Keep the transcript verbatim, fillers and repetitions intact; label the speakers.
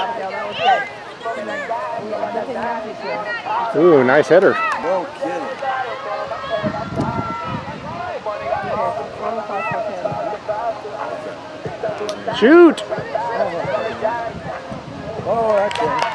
Speaker 1: Ooh, nice hitter.
Speaker 2: No kidding.
Speaker 1: Shoot!
Speaker 2: Oh, that's it.